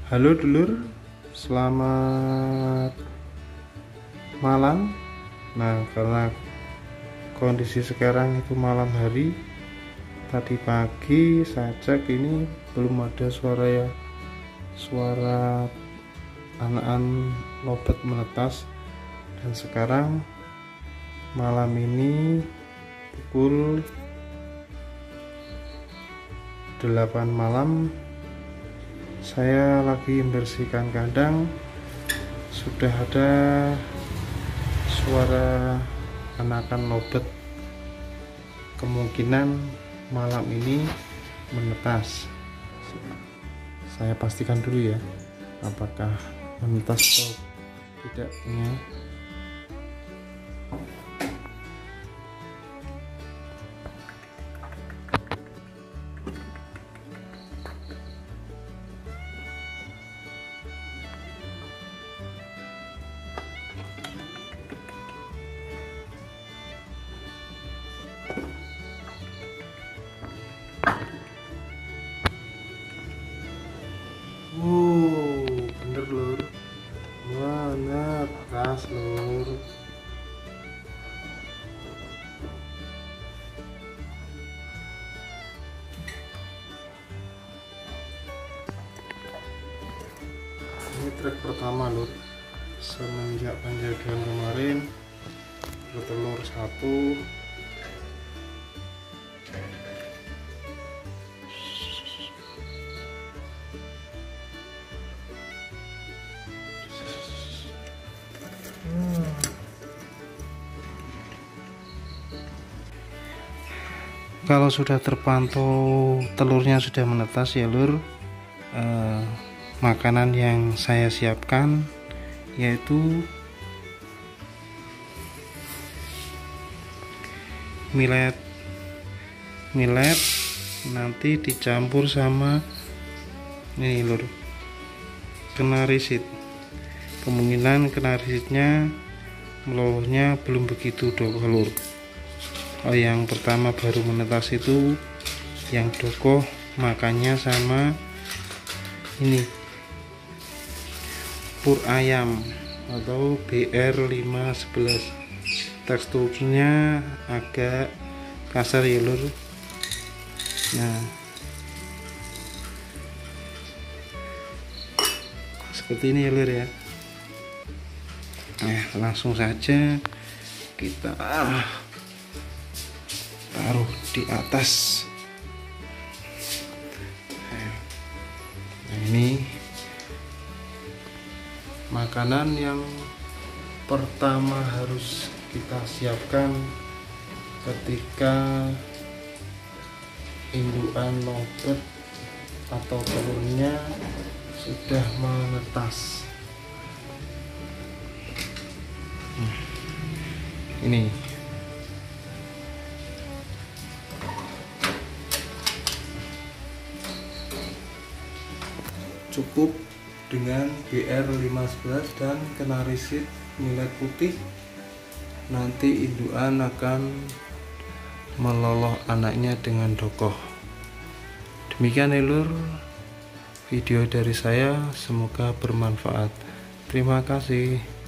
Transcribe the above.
Halo dulur, selamat malam. Nah, karena kondisi sekarang itu malam hari, tadi pagi saya cek ini belum ada suara anakan lobet menetas, dan sekarang malam ini pukul 8 malam. Saya lagi membersihkan kandang, sudah ada suara anakan lobet, kemungkinan malam ini menetas. Saya pastikan dulu ya apakah menetas atau tidaknya. Bener lur, bener pas lur. Ini trek pertama lur, semenjak penjagaan kemarin bertelur satu. Kalau sudah terpantau telurnya sudah menetas ya lur, makanan yang saya siapkan yaitu millet nanti dicampur sama ini lur, kenari seed. Kemungkinan kenari seednya melolosnya belum begitu dokoh lur. Yang pertama baru menetas itu yang dokoh, makannya sama ini pur ayam atau BR511. Teksturnya agak kasar ya lur. Nah, seperti ini ya lur ya. Nah, langsung saja kita taruh di atas. Nah, ini makanan yang pertama harus kita siapkan ketika indukan lobet atau telurnya sudah menetas. Ini cukup dengan BR511 dan kenari seed millet putih. Nanti indukan akan meloloh anaknya dengan dokoh. Demikian ya lur video dari saya, semoga bermanfaat. Terima kasih.